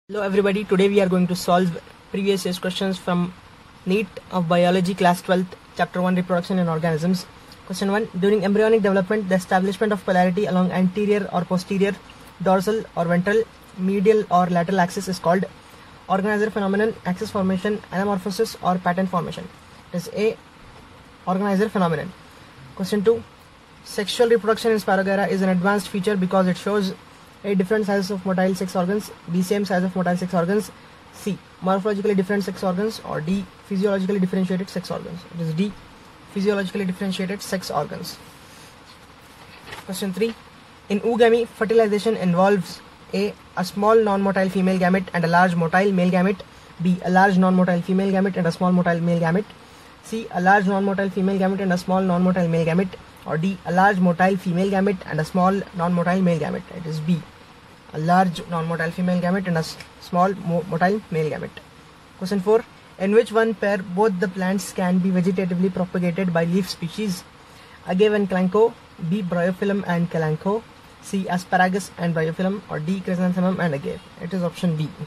Hello everybody, today we are going to solve previous year's questions from NEET of Biology class 12th, chapter 1, Reproduction in Organisms. Question 1. During embryonic development, the establishment of polarity along anterior or posterior, dorsal or ventral, medial or lateral axis is called organizer phenomenon, axis formation, anamorphosis or pattern formation. It is A. Organizer phenomenon. Question 2. Sexual reproduction in Spirogyra is an advanced feature because it shows A. Different sizes of motile sex organs, B. Same size of motile sex organs, C. Morphologically different sex organs, or D. Physiologically differentiated sex organs. It is D. Physiologically differentiated sex organs. Question 3. In oogamy, fertilization involves A. A small non-motile female gamete and a large motile male gamete, B. A large non-motile female gamete and a small motile male gamete, C. A large non-motile female gamete and a small non-motile male gamete, or D. A large motile female gamete and a small non-motile male gamete. It is B. A large non-motile female gamete and a small motile male gamete. Question 4. In which one pair both the plants can be vegetatively propagated by leaf species? Agave and Kalanchoe, B. Bryophyllum and Kalanchoe, C. Asparagus and Bryophyllum, or D. Chrysanthemum and Agave. It is option B.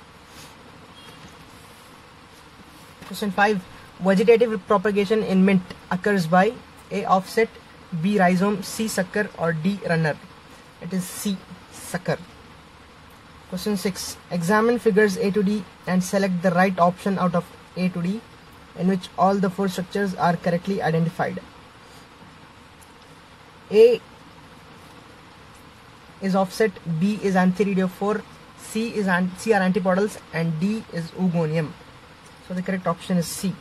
Question 5. Vegetative propagation in mint occurs by A. Offset, B. Rhizome, C. Sucker, or D. Runner. It is C. Sucker. Question 6. Examine figures A to D and select the right option out of A to D in which all the four structures are correctly identified. A is offset, B is antheridophore, C are antipodals, and D is oogonium. So the correct option is C.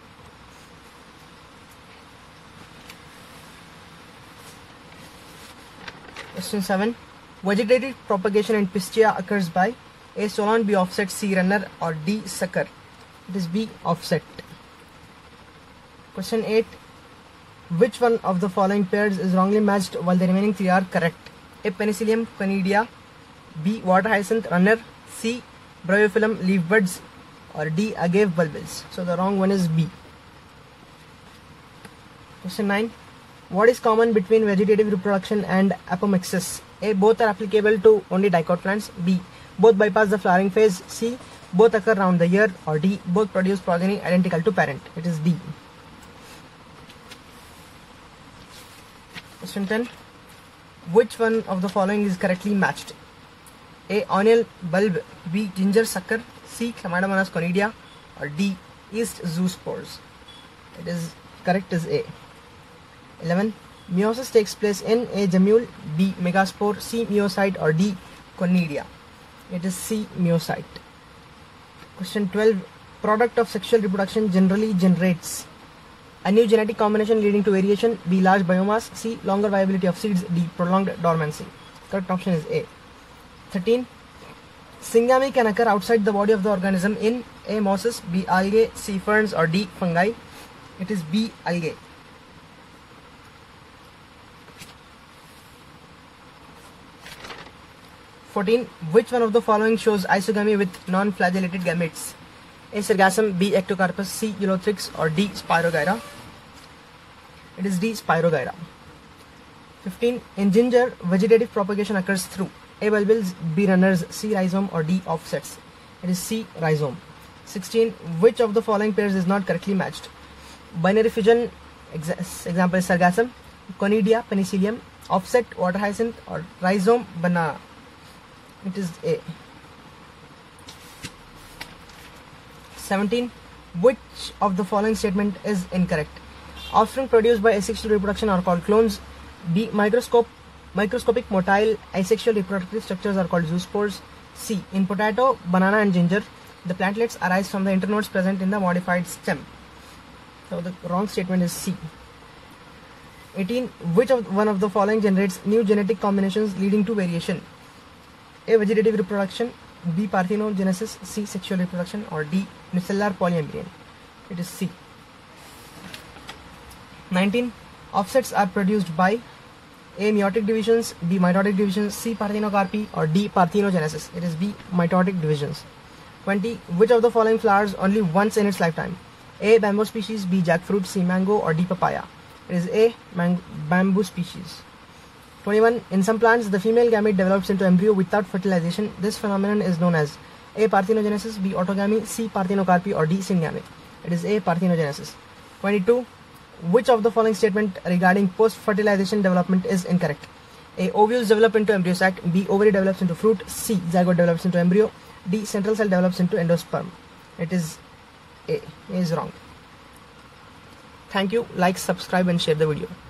Question 7. Vegetative propagation in Pistia occurs by A. Solon, B. Offset, C. Runner, or D. Sucker. It is B. Offset. Question 8. Which one of the following pairs is wrongly matched while the remaining three are correct? A. Penicillium conidia, B. Water hyacinth runner, C. Bryophyllum leaf buds, or D. Agave bulbils. So the wrong one is B. Question 9. What is common between vegetative reproduction and apomixis? A. Both are applicable to only dicot plants, B. Both bypass the flowering phase, C. Both occur round the year, or D. Both produce progeny identical to parent. It is D. Question 10. Which one of the following is correctly matched? A. Onion bulb, B. Ginger sucker, C. Chlamydomonas conidia, or D. Yeast zoospores. It is correct is A. 11. Meiosis takes place in A. Gemule, B. Megaspore, C. Meiocyte, or D. Conidia. It is C. Meiocyte. Question 12. Product of sexual reproduction generally generates a new genetic combination leading to variation, B. Large biomass, C. Longer viability of seeds, D. Prolonged dormancy. Correct option is A. 13. Syngamy can occur outside the body of the organism in A. Mosses, B. Algae, C. Ferns, or D. Fungi. It is B. Algae. 14. Which one of the following shows isogamy with non-flagellated gametes? A. Sargassum, B. Ectocarpus, C. Ulothrix, or D. Spirogyra. It is D. Spirogyra. 15. In ginger, vegetative propagation occurs through A. Bulbils, B. Runners, C. Rhizome, or D. Offsets. It is C. Rhizome. 16. Which of the following pairs is not correctly matched? Binary fission, example is Sargassum, Conidia, Penicillium, Offset, Water hyacinth, or Rhizome, banana. It is A. 17. Which of the following statement is incorrect? Offspring produced by asexual reproduction are called clones. B. Microscopic motile asexual reproductive structures are called zoospores. C. In potato, banana, and ginger, the plantlets arise from the internodes present in the modified stem. So the wrong statement is C. 18. Which one of the following generates new genetic combinations leading to variation? A. Vegetative reproduction, B. Parthenogenesis, C. Sexual reproduction, or D. Unicellular polyembryon. It is C. 19. Offsets are produced by A. Meiotic divisions, B. Mitotic divisions, C. Parthenocarpy, or D. Parthenogenesis. It is B. Mitotic divisions. 20. Which of the following flowers only once in its lifetime? A. Bamboo species, B. Jackfruit, C. Mango, or D. Papaya. It is A. Bamboo species. 21. In some plants, the female gamete develops into embryo without fertilization. This phenomenon is known as A. Parthenogenesis, B. Autogamy, C. Parthenocarpy, or D. Syngamy. It is A. Parthenogenesis. 22. Which of the following statement regarding post-fertilization development is incorrect? A. Ovules develop into embryo sac. B. Ovary develops into fruit. C. Zygote develops into embryo. D. Central cell develops into endosperm. It is A. A is wrong. Thank you. Like, subscribe and share the video.